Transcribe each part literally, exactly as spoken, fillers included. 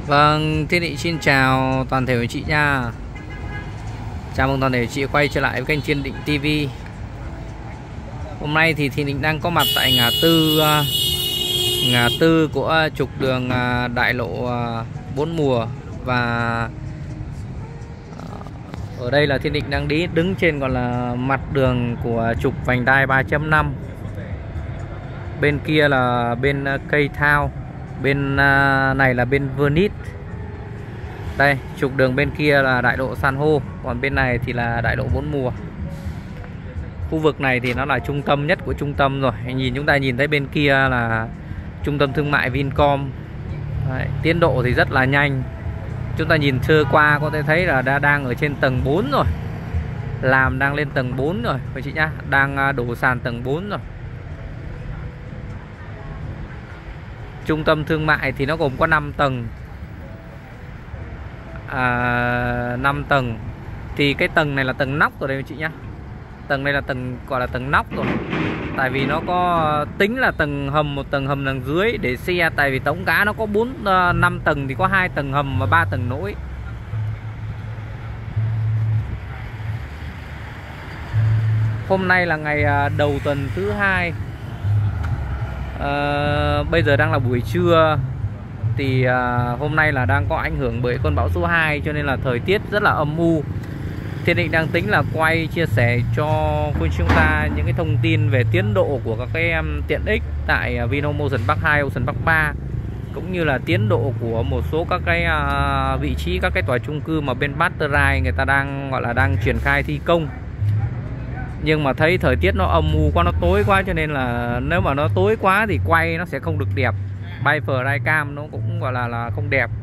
Vâng, Thiên Định xin chào toàn thể quý chị nha. Chào mừng toàn thể quý chị quay trở lại với kênh Thiên Định ti vi. Hôm nay thì Thiên Định đang có mặt tại ngã tư ngã tư của trục đường đại lộ bốn mùa, và ở đây là Thiên Định đang đi đứng trên gọi là mặt đường của trục vành đai ba chấm năm. Bên kia là bên Cape Town, bên này là bên Venice. Đây, trục đường bên kia là đại lộ San Hô, còn bên này thì là đại lộ bốn mùa. Khu vực này thì nó là trung tâm nhất của trung tâm rồi. Nhìn chúng ta nhìn thấy bên kia là trung tâm thương mại Vincom. Đấy, tiến độ thì rất là nhanh. Chúng ta nhìn sơ qua có thể thấy là đã đang ở trên tầng bốn rồi. Làm đang lên tầng bốn rồi quý chị nhá, đang đổ sàn tầng bốn rồi. Trung tâm thương mại thì nó gồm có năm tầng. À, năm tầng. Thì cái tầng này là tầng nóc rồi đây chị nhá. Tầng này là tầng gọi là tầng nóc rồi. Tại vì nó có tính là tầng hầm, một tầng hầm đằng dưới để xe. Tại vì tổng cả nó có bốn năm tầng thì có hai tầng hầm và ba tầng nối. Hôm nay là ngày đầu tuần thứ hai. à, Bây giờ đang là buổi trưa. Thì à, hôm nay là đang có ảnh hưởng bởi cơn bão số hai, cho nên là thời tiết rất là âm u. Thiên Định đang tính là quay chia sẻ cho quý chúng ta những cái thông tin về tiến độ của các cái um, tiện ích tại Vinhome Ocean Park hai, Ocean Park ba, cũng như là tiến độ của một số các cái uh, vị trí các cái tòa chung cư mà bên Battery người ta đang gọi là đang triển khai thi công. Nhưng mà thấy thời tiết nó âm u quá, nó tối quá, cho nên là nếu mà nó tối quá thì quay nó sẽ không được đẹp. Bay flycam nó cũng gọi là là không đẹp.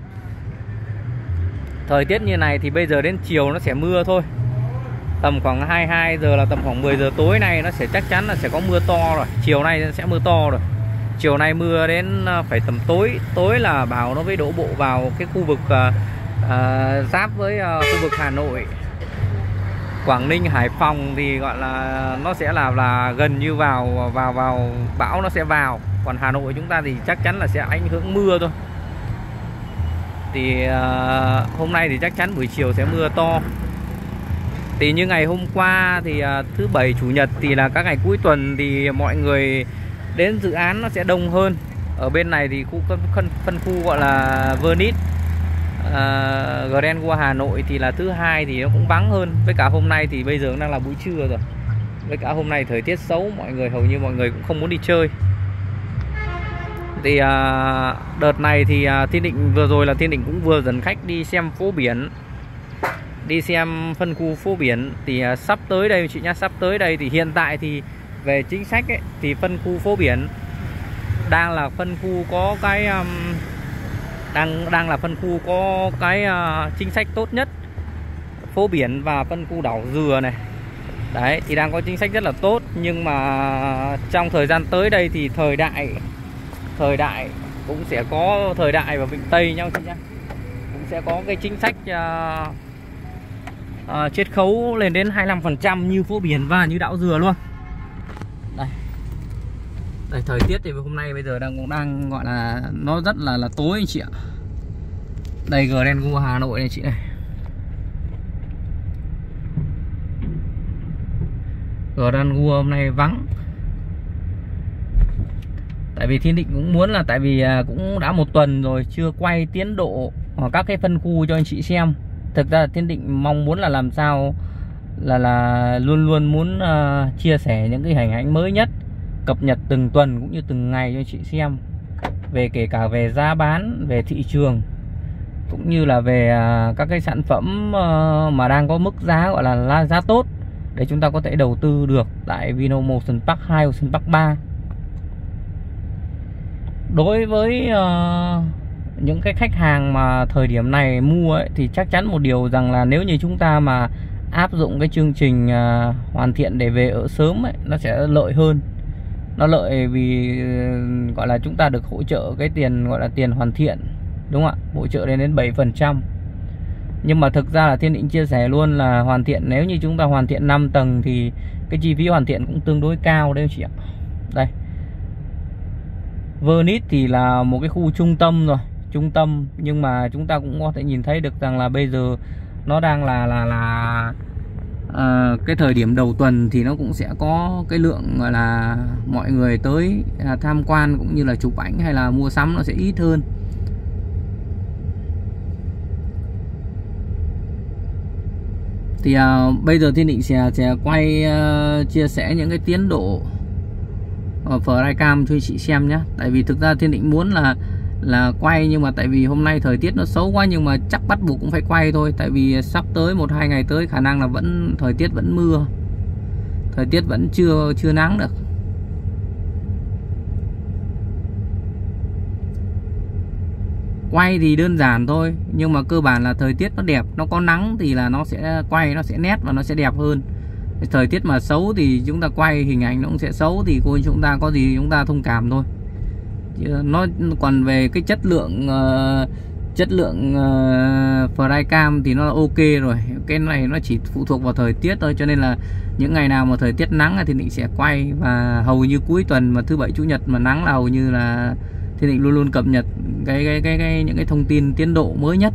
Thời tiết như này thì bây giờ đến chiều nó sẽ mưa thôi. Tầm khoảng hai mươi hai giờ là tầm khoảng mười giờ tối nay nó sẽ chắc chắn là sẽ có mưa to rồi. Chiều nay sẽ mưa to rồi. Chiều nay mưa đến phải tầm tối. Tối là bảo nó mới đổ bộ vào cái khu vực uh, uh, giáp với uh, khu vực Hà Nội, Quảng Ninh, Hải Phòng thì gọi là nó sẽ là là gần như vào vào vào bão nó sẽ vào. Còn Hà Nội chúng ta thì chắc chắn là sẽ ảnh hưởng mưa thôi. Thì uh, hôm nay thì chắc chắn buổi chiều sẽ mưa to. Thì như ngày hôm qua thì uh, thứ bảy chủ nhật thì là các ngày cuối tuần thì mọi người đến dự án nó sẽ đông hơn. Ở bên này thì khu phân, phân khu gọi là Venice, uh, Grand World Hà Nội thì là thứ hai thì nó cũng vắng hơn. Với cả hôm nay thì bây giờ cũng đang là buổi trưa rồi. Với cả hôm nay thời tiết xấu, mọi người hầu như mọi người cũng không muốn đi chơi. Thì à, đợt này thì à, Thiên Định vừa rồi là Thiên Định cũng vừa dẫn khách đi xem phố biển, đi xem phân khu phố biển. Thì à, sắp tới đây chị nhá, sắp tới đây thì hiện tại thì về chính sách ấy, thì phân khu phố biển đang là phân khu có cái um, đang đang là phân khu có cái uh, chính sách tốt nhất. Phố biển và phân khu đảo dừa này, đấy thì đang có chính sách rất là tốt. Nhưng mà trong thời gian tới đây thì thời đại thời đại cũng sẽ có thời đại và Vịnh Tây nhau chị nhá, cũng sẽ có cái chính sách uh, uh, chiết khấu lên đến hai mươi lăm phần trăm như phố biển và như đảo dừa luôn. Đây, đây thời tiết thì hôm nay bây giờ đang cũng đang gọi là nó rất là là tối anh chị ạ. Đây Grand World Hà Nội này chị này, Grand World hôm nay vắng. Tại vì Thiên Định cũng muốn là tại vì cũng đã một tuần rồi chưa quay tiến độ ở các cái phân khu cho anh chị xem. Thực ra Thiên Định mong muốn là làm sao là là luôn luôn muốn uh, chia sẻ những cái hình ảnh mới nhất, cập nhật từng tuần cũng như từng ngày cho anh chị xem. Về kể cả về giá bán, về thị trường, cũng như là về uh, các cái sản phẩm uh, mà đang có mức giá gọi là giá tốt để chúng ta có thể đầu tư được tại Vinhome Ocean Park hai, Ocean Park ba. Đối với uh, những cái khách hàng mà thời điểm này mua ấy, thì chắc chắn một điều rằng là nếu như chúng ta mà áp dụng cái chương trình uh, hoàn thiện để về ở sớm ấy, nó sẽ lợi hơn. Nó lợi vì uh, gọi là chúng ta được hỗ trợ cái tiền gọi là tiền hoàn thiện, đúng không ạ? Hỗ trợ lên đến bảy phần trăm. Nhưng mà thực ra là Thiên Định chia sẻ luôn là hoàn thiện, nếu như chúng ta hoàn thiện năm tầng thì cái chi phí hoàn thiện cũng tương đối cao đấy chị ạ. Đây, Venice thì là một cái khu trung tâm rồi, trung tâm, nhưng mà chúng ta cũng có thể nhìn thấy được rằng là bây giờ nó đang là là là à, cái thời điểm đầu tuần thì nó cũng sẽ có cái lượng gọi là mọi người tới à, tham quan cũng như là chụp ảnh hay là mua sắm nó sẽ ít hơn. Thì à, bây giờ Thiên Định sẽ sẽ quay uh, chia sẻ những cái tiến độ ở flycam cho chị xem nhé. Tại vì thực ra Thiên Định muốn là là quay, nhưng mà tại vì hôm nay thời tiết nó xấu quá, nhưng mà chắc bắt buộc cũng phải quay thôi. Tại vì sắp tới một hai ngày tới khả năng là vẫn thời tiết vẫn mưa, thời tiết vẫn chưa chưa nắng được. Quay thì đơn giản thôi, nhưng mà cơ bản là thời tiết nó đẹp, nó có nắng thì là nó sẽ quay nó sẽ nét và nó sẽ đẹp hơn. Thời tiết mà xấu thì chúng ta quay hình ảnh nó cũng sẽ xấu, thì cô chúng ta có gì chúng ta thông cảm thôi. Nó còn về cái chất lượng uh, chất lượng uh, flycam thì nó là ok rồi. Cái này nó chỉ phụ thuộc vào thời tiết thôi, cho nên là những ngày nào mà thời tiết nắng thì Định sẽ quay, và hầu như cuối tuần mà thứ bảy chủ nhật mà nắng là hầu như là Thiên Định luôn luôn cập nhật cái cái cái, cái những cái thông tin tiến độ mới nhất.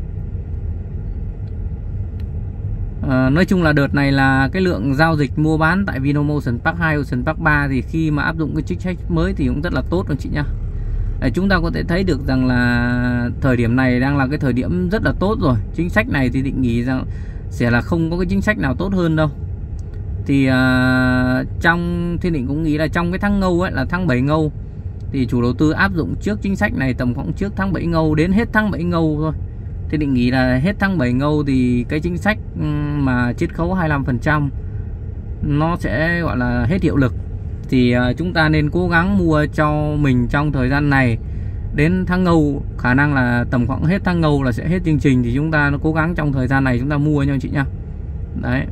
À, nói chung là đợt này là cái lượng giao dịch mua bán tại Vinomotion Park hai, Ocean Park ba thì khi mà áp dụng cái chính sách mới thì cũng rất là tốt rồi chị nhá. Để chúng ta có thể thấy được rằng là thời điểm này đang là cái thời điểm rất là tốt rồi. Chính sách này thì Định nghĩ rằng sẽ là không có cái chính sách nào tốt hơn đâu. Thì uh, trong Thiên Định cũng nghĩ là trong cái tháng Ngâu ấy, là tháng bảy Ngâu, thì chủ đầu tư áp dụng trước chính sách này tầm khoảng trước tháng bảy Ngâu đến hết tháng bảy Ngâu thôi. Thì Định nghĩ là hết tháng bảy Ngâu thì cái chính sách mà chiết khấu hai mươi lăm phần trăm nó sẽ gọi là hết hiệu lực. Thì uh, chúng ta nên cố gắng mua cho mình trong thời gian này đến tháng Ngâu, khả năng là tầm khoảng hết tháng Ngâu là sẽ hết chương trình, thì chúng ta nó cố gắng trong thời gian này chúng ta mua nha chị nhá. Đấy.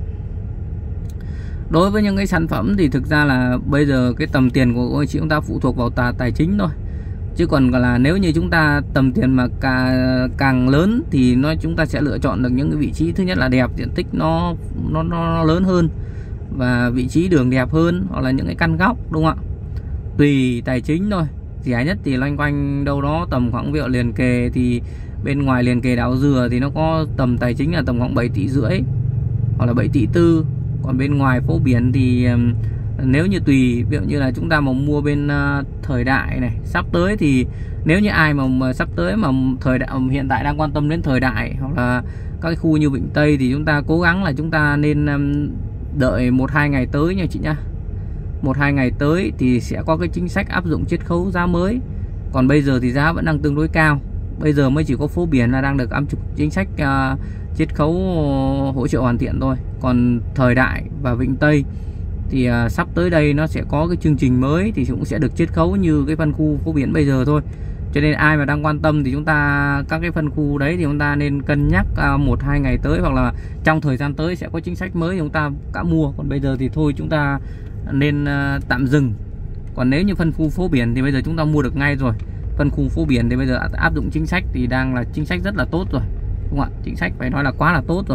Đối với những cái sản phẩm thì thực ra là bây giờ cái tầm tiền của anh chị chúng ta phụ thuộc vào tà, tài chính thôi. Chứ còn là nếu như chúng ta tầm tiền mà càng, càng lớn thì nó chúng ta sẽ lựa chọn được những cái vị trí thứ nhất là đẹp, diện tích nó nó, nó lớn hơn, và vị trí đường đẹp hơn, hoặc là những cái căn góc, đúng không ạ? Tùy tài chính thôi. Rẻ nhất thì loanh quanh đâu đó tầm khoảng ví dụ liền kề, thì bên ngoài liền kề Đảo Dừa thì nó có tầm tài chính là tầm khoảng bảy tỷ rưỡi hoặc là bảy tỷ tư. Còn bên ngoài phố biển thì nếu như tùy, ví dụ như là chúng ta mà mua bên uh, Thời Đại này, sắp tới thì nếu như ai mà, mà sắp tới mà thời đại hiện tại đang quan tâm đến Thời Đại hoặc là các cái khu như Vịnh Tây, thì chúng ta cố gắng là chúng ta nên um, đợi một hai ngày tới nha chị nhá. Một hai ngày tới thì sẽ có cái chính sách áp dụng chiết khấu giá mới. Còn bây giờ thì giá vẫn đang tương đối cao. Bây giờ mới chỉ có phố biển là đang được áp dụng chính sách uh, chiết khấu hỗ trợ hoàn thiện thôi. Còn Thời Đại và Vịnh Tây thì uh, sắp tới đây nó sẽ có cái chương trình mới, thì cũng sẽ được chiết khấu như cái phân khu phố biển bây giờ thôi. Cho nên ai mà đang quan tâm thì chúng ta các cái phân khu đấy thì chúng ta nên cân nhắc uh, một hai ngày tới, hoặc là trong thời gian tới sẽ có chính sách mới thì chúng ta cả mua. Còn bây giờ thì thôi chúng ta nên uh, tạm dừng. Còn nếu như phân khu phố biển thì bây giờ chúng ta mua được ngay rồi. Phân khu phố biển thì bây giờ áp dụng chính sách thì đang là chính sách rất là tốt rồi, đúng không ạ? Chính sách phải nói là quá là tốt rồi.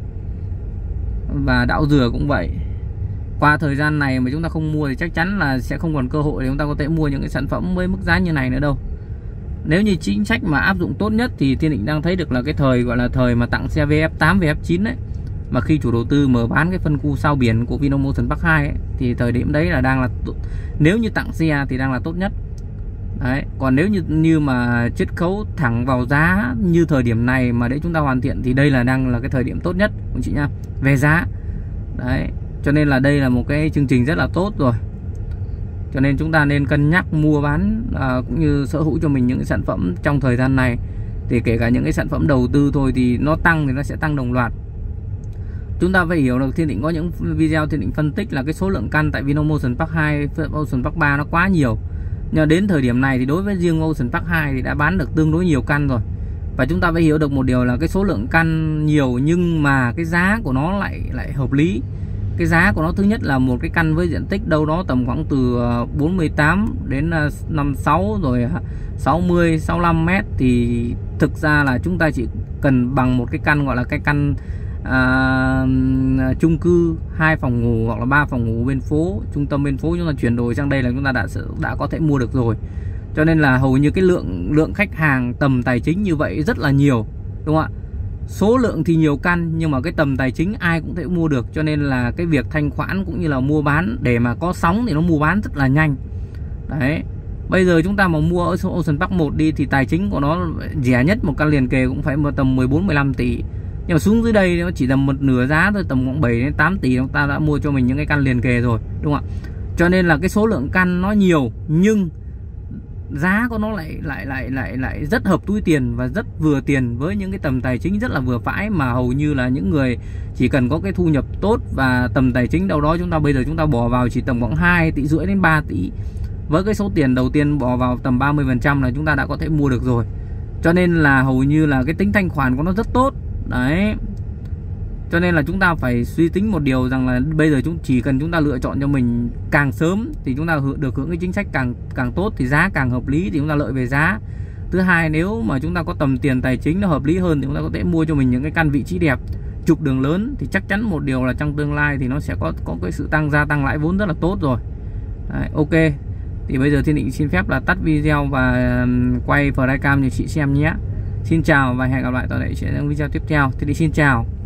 Và Đảo Dừa cũng vậy. Qua thời gian này mà chúng ta không mua thì chắc chắn là sẽ không còn cơ hội để chúng ta có thể mua những cái sản phẩm với mức giá như này nữa đâu. Nếu như chính sách mà áp dụng tốt nhất thì Thiên Định đang thấy được là cái thời gọi là thời mà tặng xe vê ép tám, vê ép chín đấy. Mà khi chủ đầu tư mở bán cái phân khu sao biển của Vinomotion Park hai ấy, thì thời điểm đấy là đang là, nếu như tặng xe thì đang là tốt nhất. Đấy. Còn nếu như như mà chiết khấu thẳng vào giá như thời điểm này mà để chúng ta hoàn thiện thì đây là đang là cái thời điểm tốt nhất của chị nha, về giá. Đấy. Cho nên là đây là một cái chương trình rất là tốt rồi. Cho nên chúng ta nên cân nhắc mua bán à, cũng như sở hữu cho mình những cái sản phẩm trong thời gian này. Thì kể cả những cái sản phẩm đầu tư thôi thì nó tăng thì nó sẽ tăng đồng loạt. Chúng ta phải hiểu được, Thiên Định có những video Thiên Định phân tích là cái số lượng căn tại Vinomotion Park hai, Ocean Park ba nó quá nhiều. Nhưng đến thời điểm này thì đối với riêng Ocean Park hai thì đã bán được tương đối nhiều căn rồi. Và chúng ta phải hiểu được một điều là cái số lượng căn nhiều nhưng mà cái giá của nó lại lại hợp lý. Cái giá của nó thứ nhất là một cái căn với diện tích đâu đó tầm khoảng từ bốn mươi tám đến năm mươi sáu rồi sáu mươi, sáu mươi lăm mét, thì thực ra là chúng ta chỉ cần bằng một cái căn gọi là cái căn à, chung cư hai phòng ngủ hoặc là ba phòng ngủ bên phố, trung tâm bên phố, chúng ta chuyển đổi sang đây là chúng ta đã đã có thể mua được rồi. Cho nên là hầu như cái lượng lượng khách hàng tầm tài chính như vậy rất là nhiều, đúng không ạ? Số lượng thì nhiều căn nhưng mà cái tầm tài chính ai cũng thể mua được, cho nên là cái việc thanh khoản cũng như là mua bán để mà có sóng thì nó mua bán rất là nhanh. Đấy. Bây giờ chúng ta mà mua ở Ocean Park một đi thì tài chính của nó rẻ nhất một căn liền kề cũng phải tầm mười bốn mười lăm tỷ. Nhưng mà xuống dưới đây nó chỉ tầm một nửa giá thôi, tầm khoảng bảy đến tám tỷ chúng ta đã mua cho mình những cái căn liền kề rồi, đúng không ạ? Cho nên là cái số lượng căn nó nhiều nhưng giá của nó lại lại lại lại lại rất hợp túi tiền và rất vừa tiền với những cái tầm tài chính rất là vừa phải, mà hầu như là những người chỉ cần có cái thu nhập tốt và tầm tài chính đâu đó chúng ta bây giờ chúng ta bỏ vào chỉ tầm khoảng hai tỷ rưỡi đến ba tỷ, với cái số tiền đầu tiên bỏ vào tầm ba mươi phần trăm là chúng ta đã có thể mua được rồi. Cho nên là hầu như là cái tính thanh khoản của nó rất tốt. Đấy. Cho nên là chúng ta phải suy tính một điều rằng là bây giờ chúng chỉ cần chúng ta lựa chọn cho mình càng sớm thì chúng ta được hưởng cái chính sách càng càng tốt, thì giá càng hợp lý thì chúng ta lợi về giá. Thứ hai, nếu mà chúng ta có tầm tiền tài chính nó hợp lý hơn thì chúng ta có thể mua cho mình những cái căn vị trí đẹp, trục đường lớn, thì chắc chắn một điều là trong tương lai thì nó sẽ có có cái sự tăng gia tăng lãi vốn rất là tốt rồi. Đấy, ok. Thì bây giờ Thiên Định xin phép là tắt video và quay flycam cho chị xem nhé. Xin chào và hẹn gặp lại tại đây sẽ video tiếp theo. Thiên Định xin chào.